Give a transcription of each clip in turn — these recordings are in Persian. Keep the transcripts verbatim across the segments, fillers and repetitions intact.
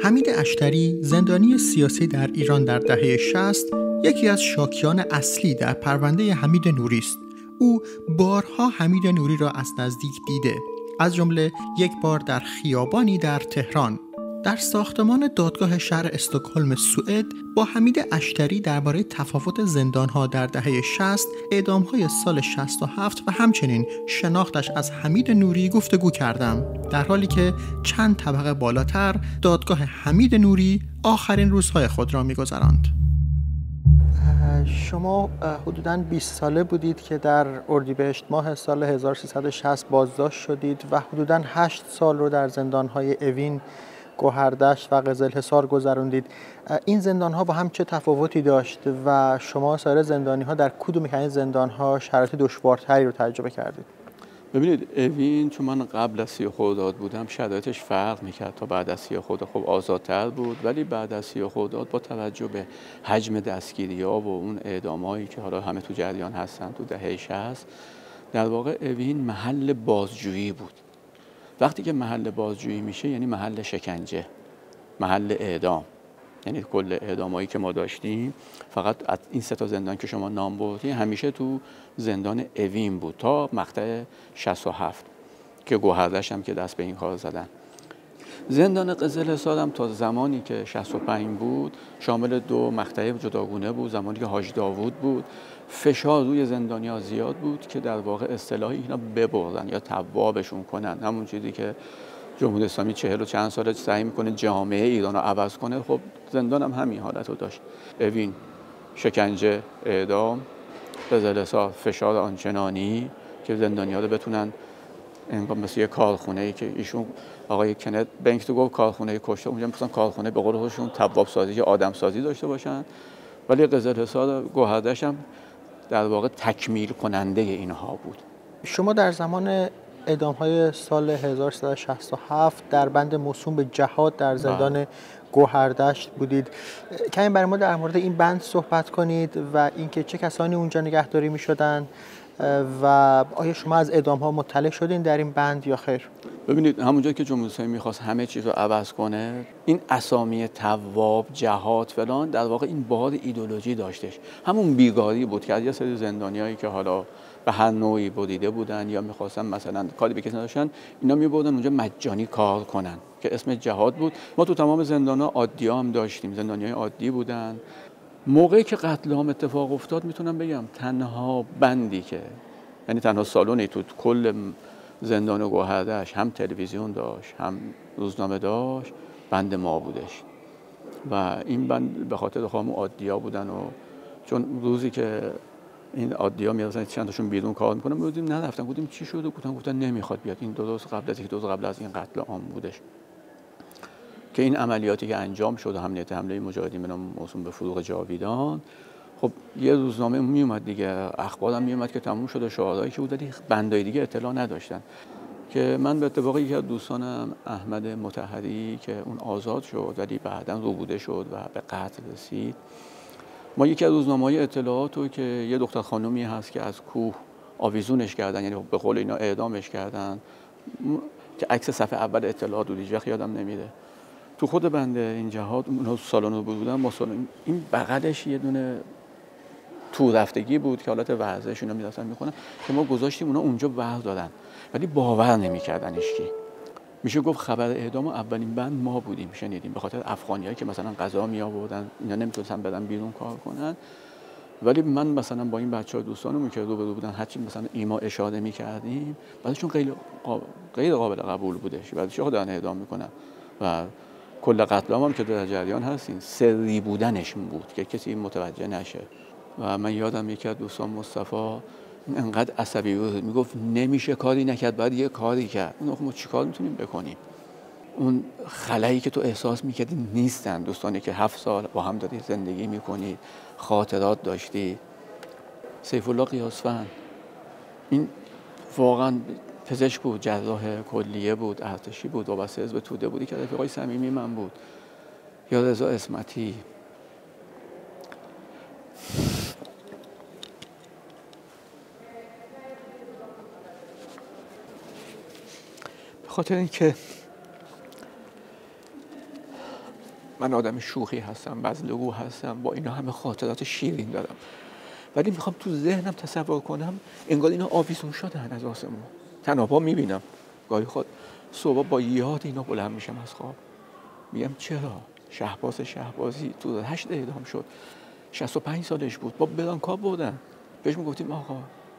حمید اشتری، زندانی سیاسی در ایران در دهه شصت، یکی از شاکیان اصلی در پرونده حمید نوری است. او بارها حمید نوری را از نزدیک دیده، از جمله یک بار در خیابانی در تهران. در ساختمان دادگاه شهر استکهلم سوئد با حمید اشتری درباره تفاوت زندان‌ها در دهه شصت، اعدام‌های سال شصت و هفت و همچنین شناختش از حمید نوری گفتگو کردم، در حالی که چند طبقه بالاتر دادگاه حمید نوری آخرین روزهای خود را می‌گذراند. شما حدوداً بیست ساله بودید که در اردیبهشت ماه سال هزار و سیصد و شصت بازداشت شدید و حدوداً هشت سال رو در زندان‌های اوین، گوهردشت و قزلحصار گذراندید. این زندان‌ها با هم چه تفاوتی داشت و شما سایر زندانی‌ها در کدوم یک از این زندان‌ها شرایط دشوارتری رو تجربه کردید؟ ببینید، اوین چون من قبل از سی خرداد بودم شرایطش فرق میکرد تا بعد از سی خرداد. خب آزادتر بود، ولی بعد از سی خرداد با توجه به حجم دستگیری‌ها و اون اعدام‌هایی که حالا همه تو جریان هستن تو دهه شصت، در واقع اوین محل بازجویی بود. وقتی که محل بازجویی میشه یعنی محل شکنجه، محل اعدام. یعنی کل اعدامایی که ما داشتیم فقط از این سه تا زندان که شما نام بردین همیشه تو زندان اوین بود تا مقطع شصت و هفت که گوهردشت هم که دست به این کار زدن. زندان قزلحصار هم تا زمانی که شصت و پنج بود شامل دو مقطع جداگونه بود. زمانی که حاج داوود بود فشار روی زندانی‌ها زیاد بود که در واقع اصطلاحی اینا ببردن یا توابشون کنن، همون چیزی که جمهوری اسلامی چهل و چند ساله سعی میکنه جامعه ایران رو عوض کنه. خب زندان هم همین حالت رو داشت. اوین شکنجه، اعدام، قزلحصار فشار آنچنانی که زندانی‌ها رو بتونن انگار مثل یه کارخونه‌ای که ایشون آقای کنت بنکتو گفت کارخونه کشته، اونجا می‌خواستن کارخونه به قول خودشون تواب سازی، آدم سازی داشته باشن. ولی قزلحصار گوهردشت هم در واقع تکمیل کننده اینها بود. شما در زمان اعدام‌های سال هزار و سیصد و شصت و هفت در بند موسوم به جهاد در زندان گوهردشت بودید. کمی برای ما در مورد این بند صحبت کنید و اینکه چه کسانی اونجا نگهداری می‌شدن و آیا شما از اعدام‌ها مطلع شدین در این بند یا خیر؟ ببینید، همونجا که جمهوری اسلامی می‌خواست همه چیز رو عوض کنه، این اسامی تواب، جهاد فلان در واقع این بار ایدئولوژی داشتش. همون بیگاری بود که از یه سری زندانیایی که حالا به هر نوعی بریده بودن یا می‌خواستن مثلا کاری به کسی نداشتن، اینا می‌بردن اونجا مجانی کار کنن که اسم جهاد بود. ما تو تمام زندان‌ها عادی‌ها هم داشتیم، زندانیای عادی بودن. موقعی که قتل عام اتفاق افتاد میتونم بگم تنها بندی که یعنی تنها سالونی تو کل زندان گوهردشت هم تلویزیون داشت هم روزنامه داشت بند ما بودش و این بند به خاطر خامو عادی‌ها بودن و چون روزی که این عادی‌ها میرسن چند تاشون بیرون کار میکنن بودیم نرفتن، بودیم چی شده، گفتن گفتن نمیخواد بیاد. این دو روز قبل از یک دو روز قبل از این قتل عام بودش که این عملیاتی که انجام شد، حمله حمله مجاهدین به نام موسوم به فروغ جاویدان. خب یه روزنامه می اومد دیگه، اخبارم می اومد که تموم شده، شعارهایی که بود ولی بندای دیگه اطلاع نداشتن. که من به اتفاق یکی از دوستانم احمد مطهری که اون آزاد شد ولی بعداً روبوده شد و به قتل رسید، ما یکی از روزنامه‌های اطلاعات رو که یه دختر خانومی هست که از کوه آویزونش کردن، یعنی به قول اینا اعدامش کردن، که عکس صفحه اول اطلاعات بود، هیچ وقت یادم نمیره. تو خود بنده این جهاد اون سالن بودن، ما سالن این بغلش یه دونه تو رفتگی بود که حالت ورزش اینا می‌رفتن می‌کنن که ما گذاشتیم اونا اونجا بردارن، ولی باور نمی‌کردن هیچکی. میشه گفت خبر اعدام اولین بند ما بودیم، شنیدیم، به خاطر افغانیایی که مثلا غذا می‌آوردن اینا نمی‌تونستن برن بیرون کار کنن. ولی من مثلا با این بچه‌ها دوستانمون که رو به رو بودن هرچی مثلا ایما اشاره می‌کردیم بعدشون غیر غیر قابل قبول بودش، بعدش خود اعدام می‌کنن و کل قتل عام هم که در جریان هستین سری بودنش بود که کسی متوجه نشه. و من یادم یکی از دوستان مصطفی انقدر عصبی بود میگفت نمیشه کاری نکرد، باید یه کاری کرد. اون ما چیکار میتونیم بکنیم؟ اون خلایی که تو احساس میکردی نیستن. دوستانی که هفت سال با هم داری زندگی میکنید، خاطرات داشتی. سیف الله قیاسفند این واقعا پزشک بود، جراح کلیه بود، ارتشی بود، وابسته حزب توده بودی که رفیقای صمیمی من بود. یا رضا اسمتی. به خاطر اینکه من آدم شوخی هستم، بزلگو هستم، با اینا همه خاطرات شیرین دارم، ولی میخوام تو ذهنم تصور کنم انگار اینا آویزون شدن از آسمون. تنها میبینم گاهی خود صبح با یاد اینا بلند میشم از خواب، میگم چرا شهباز شهبازی تو هشت اعدام شد، شصت و پنج سالش بود، با برانکا بردن، بهش میگفتیم آقا.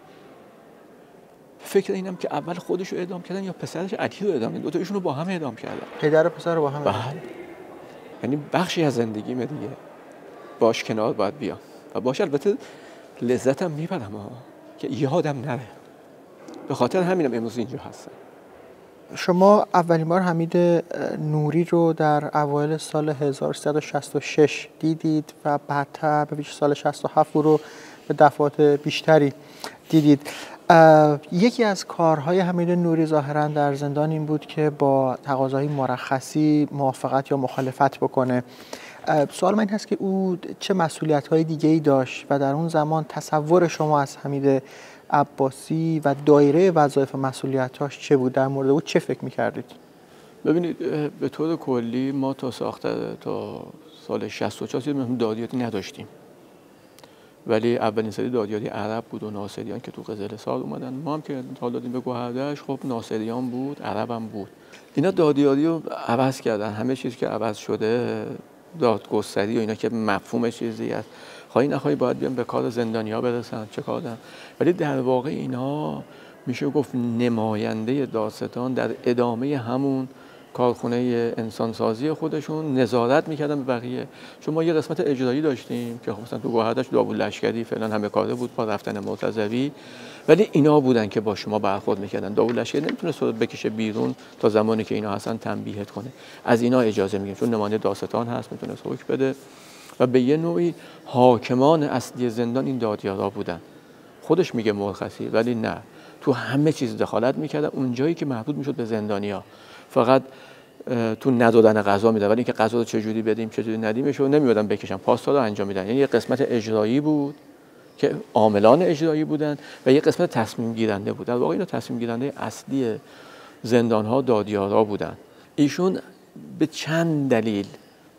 فکر اینم که اول خودش رو اعدام کردن یا پسرش علی رو اعدام کردن، دو تایشون رو با هم اعدام کردن. پدر و پسر رو با هم اعدام. بله. یعنی بخشی از زندگیمه دیگه، باش کنار باید بیام و باش البته لذتم میبرم ها که یادم نره. به خاطر همینم امروز اینجا هستم. شما اولین بار حمید نوری رو در اوایل سال هزار و سیصد و شصت و شش دیدید و بعدتر به ویژه سال شصت و هفت او رو به دفعات بیشتری دیدید. یکی از کارهای حمید نوری ظاهراً در زندان این بود که با تقاضای مرخصی موافقت یا مخالفت بکنه. سوال من این هست که او چه مسئولیت‌های دیگه‌ای داشت و در اون زمان تصور شما از حمید عباسی و دایره وظایف و مسئولیتاش چه بود؟ در مورد او چه فکر می‌کردید؟ ببینید به طور کلی ما تا ساخته تا سال شصت و چهار دادیاتی نداشتیم، ولی اولین سری دادیاری عرب بود و ناصریان که تو قزل سال اومدن. ما هم که حال دادیم به گوهردش، خب ناصریان بود، عرب هم بود. اینا دادیاری رو عوض کردن، همه چیز که عوض شده، دادگستری و اینا که مفهوم چیزی است، خواهی نخواهی باید بیان به کار زندانی‌ها برسن، چه کارن. ولی در واقع اینا میشه گفت نماینده دادستان در ادامه همون کارخونه انسانسازی خودشون نظارت میکردن به بقیه. چون ما یه قسمت اجرایی داشتیم که مثلا تو گوهردش داوود لشکری فلان همه کاره بود با رفتن مرتضوی، ولی اینا بودن که با شما برخورد میکردن. داوود لشکری نمیتونه بکشه بیرون تا زمانی که اینا هستن تنبیهت کنه، از اینا اجازه میگیره چون نماینده دادستان هست، میتونه حکم بده. و به یه نوعی حاکمان اصلی زندان این دادیارا بودن. خودش میگه مرخصی، ولی نه، تو همه چیز دخالت میکردن. اونجایی که مربوط میشد به زندانیا فقط تو ندادن غذا میدن، ولی اینکه غذا رو چجوری بدیم چجوری ندیمش رو نمیادن بکشن، پاستا رو انجام میدن. یعنی یه قسمت اجرایی بود که عاملان اجرایی بودن و یه قسمت تصمیم گیرنده بود. در واقع اینا تصمیم گیرنده اصلی زندان ها دادیارا بودن. ایشون به چند دلیل،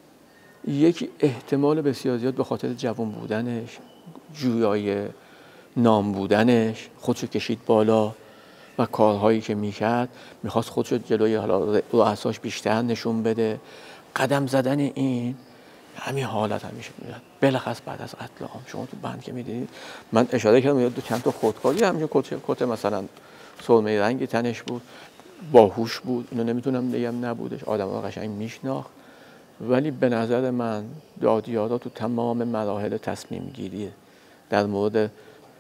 یک احتمال بسیار زیاد به خاطر جوان بودنش، جویای نام بودنش، خودشو کشید بالا و کارهایی که میکرد میخواست خودشو جلوی حالا رؤساش بیشتر نشون بده. قدم زدن این همین حالت همیشه میاد. بلخص بعد از قتل عام شما تو بند که میدید، من اشاره کردم یاد دو چند تا خودکاری همین کت کت مثلا سرمه رنگی تنش بود، باهوش بود، اینو نمیتونم بگم نبودش، آدم‌ها قشنگ میشناخت. ولی به نظر من دادیارا تو تمام مراحل تصمیم گیری در مورد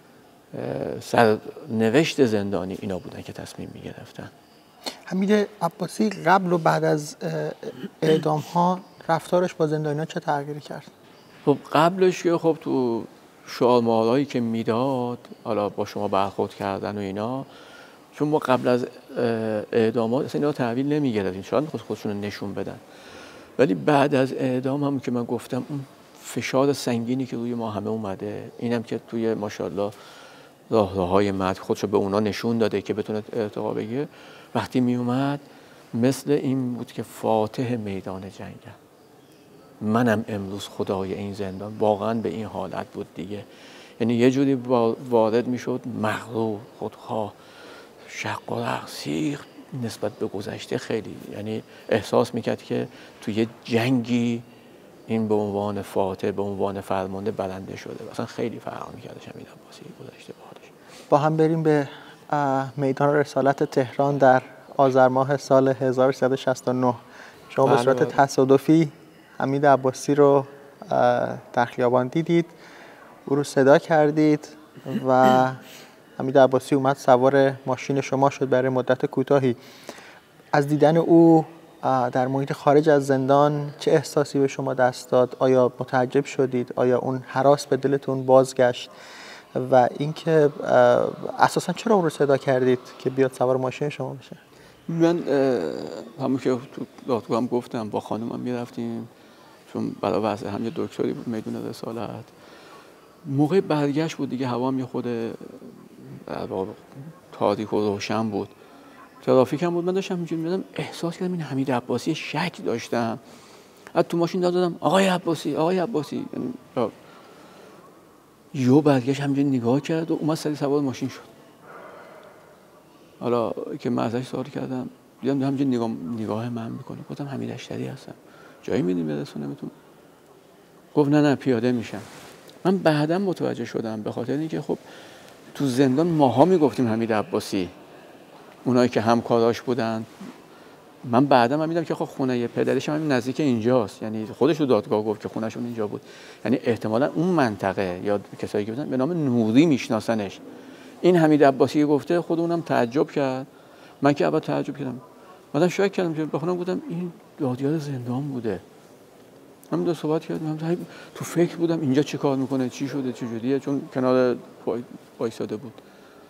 سرنوشت زندانی اینا بودن که تصمیم میگرفتن. حمید عباسی قبل و بعد از اعدام ها رفتارش با زندانیان چه تغییری کرد؟ خب قبلش که خب تو شعارمه‌هایی که میداد، حالا با شما برخورد کردن و اینا، چون ما قبل از اعدامات اصلا اینا تحویل نمیگرفتیم، شاید خود خودشون رو نشون بدن. ولی بعد از اعدام هم که من گفتم اون فشار سنگینی که روی ما همه اومده، اینم که توی ماشاءالله راهروهای مرد خودشو به اونا نشون داده که بتونه ارتقا بگیره، وقتی می اومد مثل این بود که فاتح میدان جنگم. منم امروز خدای این زندان. واقعا به این حالت بود دیگه. یعنی یه جوری وارد میشد مغرور، خودخواه، شق و رقصی نسبت به گذشته خیلی، یعنی احساس میکرد که توی جنگی این به عنوان فاتح، به عنوان فرمانده برنده شده. مثلا خیلی فرق میکردش حمید عباسی گذشته باهاش. با هم بریم به میدان رسالت تهران در آذر ماه سال هزار و سیصد و شصت و نه. شما به صورت تصادفی حمید عباسی رو در خیابان دیدید، او رو صدا کردید و حمید عباسی اومد سوار ماشین شما شد برای مدت کوتاهی. از دیدن او در محیط خارج از زندان چه احساسی به شما دست داد؟ آیا متعجب شدید؟ آیا اون هراس به دلتون بازگشت؟ و اینکه اساسا چرا اون رو صدا کردید که بیاد سوار ماشین شما بشه؟ من همون که تو دادگاه هم گفتم با خانومم میرفتیم، چون برای وضع هم یه دکتری بود میدون رسالت. موقع برگشت بود دیگه، هوا هم یه خود تاریک و روشن بود، ترافیک هم بود. من داشتم اینجوری می‌دیدم، احساس کردم این حمید عباسی شک داشتم از تو ماشین داد دادم آقای عباسی آقای عباسی، یعنی یو برگشت همینجوری نگاه کرد و اومد سری سوار ماشین شد. حالا که من ازش سوال کردم دیدم همینجوری نگاه نگاه من میکنه، گفتم حمید اشتری هستم، جایی میدیم برسونمتون؟ گفت نه نه پیاده میشم. من بعداً متوجه شدم به خاطر اینکه خب تو زندان ماها میگفتیم حمید عباسی، اونایی که همکاراش بودن. من بعدا من میدم که خب خونه پدرش هم نزدیک اینجاست، یعنی خودش رو دادگاه گفت که خونهشون اینجا بود، یعنی احتمالاً اون منطقه یا کسایی که بودن به نام نوری میشناسنش. این حمید عباسی گفته، خود اونم تعجب کرد. من که اول تعجب کردم، بعدم شاید کردم که بخونم بودم این دادیار زندان بوده. هم دو صحبت کردم، تو فکر بودم اینجا چی کار میکنه، چی شده، چه جوریه، چون کنار وایساده بود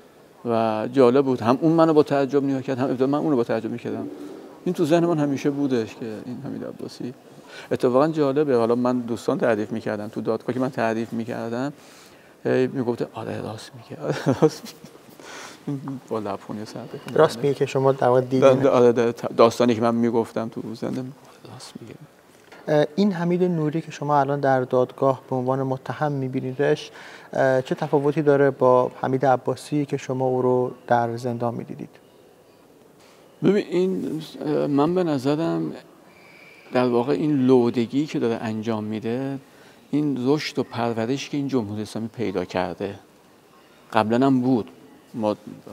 و جالب بود. هم اون منو با تعجب نگاه کرد، هم ابتدا من اونو با تعجب میکردم. این تو ذهن من همیشه بودش که این حمید عباسی. اتفاقا جالبه، حالا من دوستان تعریف میکردم تو دادگاه که من تعریف میکردم میگفته آره راست میگه، آره راست میگه، با لبخونی سر بکنه راست میگه که شما در واقع دیدین. آره داستانی که من میگفتم تو زنده راست میگه. این حمید نوری که شما الان در دادگاه به عنوان متهم میبینیدش چه تفاوتی داره با حمید عباسی که شما او رو در زندان میدیدید؟ ببین این من به نظرم در واقع این لودگی که داره انجام میده، این رشد و پرورشی که این جمهوری اسلامی پیدا کرده قبلا هم بود. ما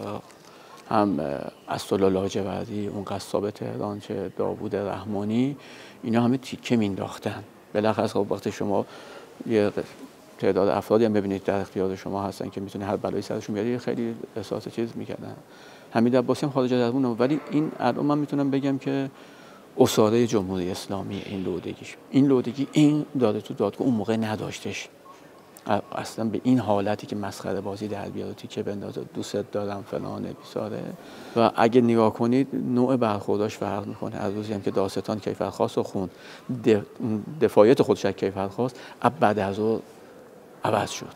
هم اسدالله لاجوردی، اون قصاب تهران، چه داوود رحمانی، اینا همه تیکه مینداختن. بالاخره خب وقتی شما یه تعداد افرادی هم ببینید در اختیار شما هستن که میتونه هر بلایی سرشون بیاره، خیلی احساس چیز میکردن. حمید عباسی هم خارج از اون، ولی این الان من میتونم بگم که اساره جمهوری اسلامی این لودگیش، این لودگی این داده تو دادگاه اون موقع نداشتش اصلا، به این حالتی که مسخره بازی در بیاره، تیکه بندازه، دوست دارم فلانه بیساره. و اگه نگاه کنید نوع برخورداش فرق میکنه. از روزی هم که داستان کیفرخواست رو خوند، دفاعیت خودش از کیفرخواست بعد از اون عوض شد.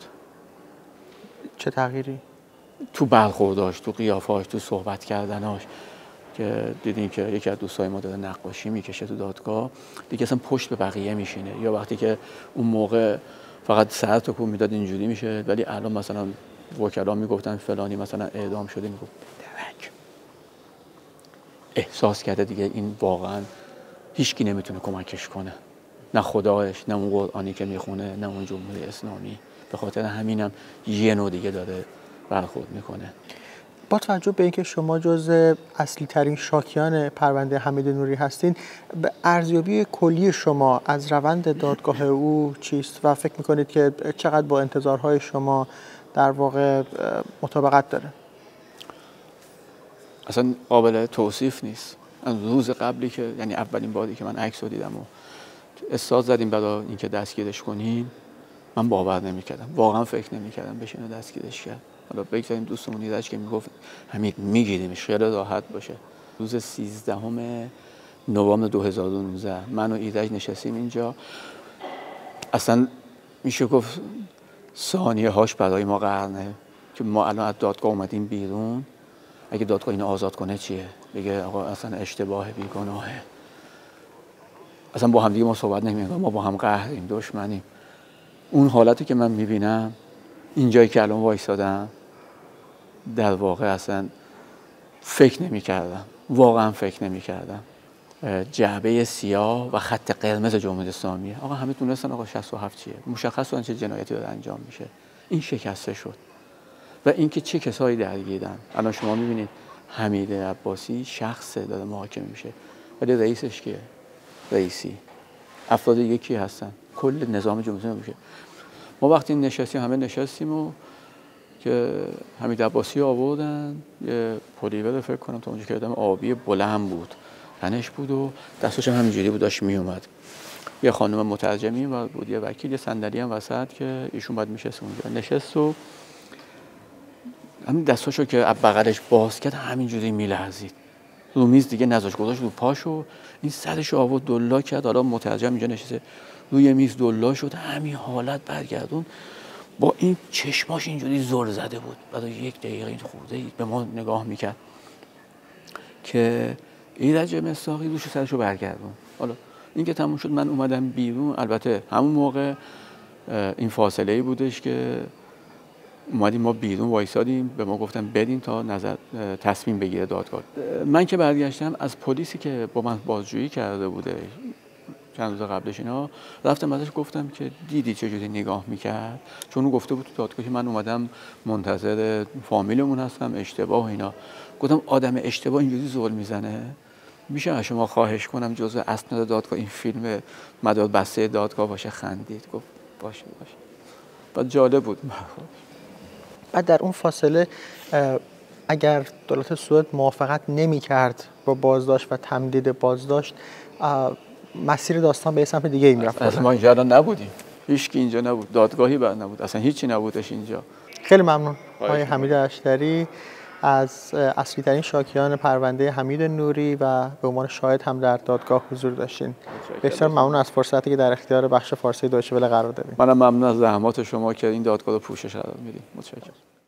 چه تغییری؟ تو برخورداش، تو قیافاش، تو صحبت کردناش، که دیدین که یکی از دوستای ما داره نقاشی میکشه تو دادگاه، دیگه اصلا پشت به بقیه میشینه. یا وقتی که اون موقع فقط سر تکون میداد اینجوری میشه، ولی الان مثلا وکلا میگفتن فلانی مثلا اعدام شده، میگفت درک. احساس کرده دیگه این واقعا هیچکی نمیتونه کمکش کنه، نه خدایش، نه اون قرآنی که میخونه، نه اون جمهوری اسلامی. به خاطر همینم یه نوع دیگه داره برخورد میکنه. با توجه به اینکه شما جزء اصلی ترین شاکیان پرونده حمید نوری هستین، به ارزیابی کلی شما از روند دادگاه او چیست و فکر میکنید که چقدر با انتظارهای شما در واقع مطابقت داره؟ اصلا قابل توصیف نیست. از روز قبلی که یعنی اولین باری که من عکس رو دیدم و استاد زدیم برای اینکه دستگیرش کنیم، من باور نمی‌کردم، واقعا فکر نمی‌کردم بشه اینو دستگیرش کرد. حالا بگذاریم دوستمون ایرج که میگفت حمید میگیریمش خیال راحت باشه. روز سیزدهم نوامبر دو هزار و نوزده من و ایرج نشستیم اینجا، اصلا میشه گفت ثانیه هاش برای ما قرنه که ما الان از دادگاه اومدیم بیرون، اگه دادگاه اینو آزاد کنه چیه؟ بگه آقا اصلا اشتباه بیگناهه. اصلا با هم دیگه ما صحبت نمی‌کنیم، ما با هم قهریم، دشمنیم. اون حالتی که من میبینم اینجایی که الان وایسادم، در واقع اصلا فکر نمی کردم، واقعا فکر نمی کردم. جعبه سیاه و خط قرمز جمهوری اسلامی. آقا همه دونستن آقا شصت و هفت چیه، مشخص بود چه جنایتی داره انجام میشه. این شکسته شد و اینکه چه کسایی درگیرن. الان شما میبینید حمید عباسی شخص داره محاکمه میشه، ولی رئیسش کیه؟ رئیسی. افراد دیگه کی هستن؟ کل نظام جمهوری اسلامی میشه. ما وقتی نشستیم همه نشستیم و که حمید عباسی آوردن، یه پلیور فکر کنم تا اونجا که آدم آبی بلند بود، تنش بود و دستش هم همینجوری بود داشت میومد. یه خانم مترجمی و بود، یه وکیل، یه صندلی هم وسط که ایشون بعد میشست اونجا. نشست و همین دستاشو که از بغلش باز کرد همینجوری میلرزید. رو میز دیگه نذاش، گذاشت رو پاشو، این سرشو آورد دلا کرد. حالا مترجم اینجا نشسته روی میز دلا شد، همین حالت برگردون با این چشماش اینجوری زل زده بود. بعد یک دقیقه این خورده به ما نگاه میکرد که ایرج مصداقی روش سرشو برگردون. حالا این که تموم شد من اومدم بیرون. البته همون موقع این فاصله ای بودش که اومدیم ما بیرون وایسادیم، به ما گفتن بدین تا نظر تصمیم بگیره دادگاه. من که برگشتم از پلیسی که با من بازجویی کرده بوده چند روز قبلش اینا رفتم ازش گفتم که دیدی چجوری نگاه میکرد، چون اون گفته بود تو دادگاه که من اومدم منتظر فامیلمون هستم اشتباه اینا. گفتم آدم اشتباه اینجوری زل میزنه؟ میشه از شما خواهش کنم جزء اسناد دادگاه این فیلم مداد بسته دادگاه باشه؟ خندید گفت باشه باشه. بعد جالب بود. بعد در اون فاصله اگر دولت سوئد موافقت نمی‌کرد با بازداشت و تمدید بازداشت، مسیر داستان به سمت دیگه ای می‌رفت. اصلا ما اینجا نبودیم، هیچ کی اینجا نبود، دادگاهی بر نبود، اصلا هیچی نبودش اینجا. خیلی ممنون آقای حمید اشتری از اصلی ترین شاکیان پرونده حمید نوری و به عنوان شاهد هم در دادگاه حضور داشتین. بسیار ممنون از فرصتی که در اختیار بخش فارسی دویچه وله قرار دادین. منم ممنون از زحمات شما که این دادگاه رو پوشش قرار میدید. متشکرم.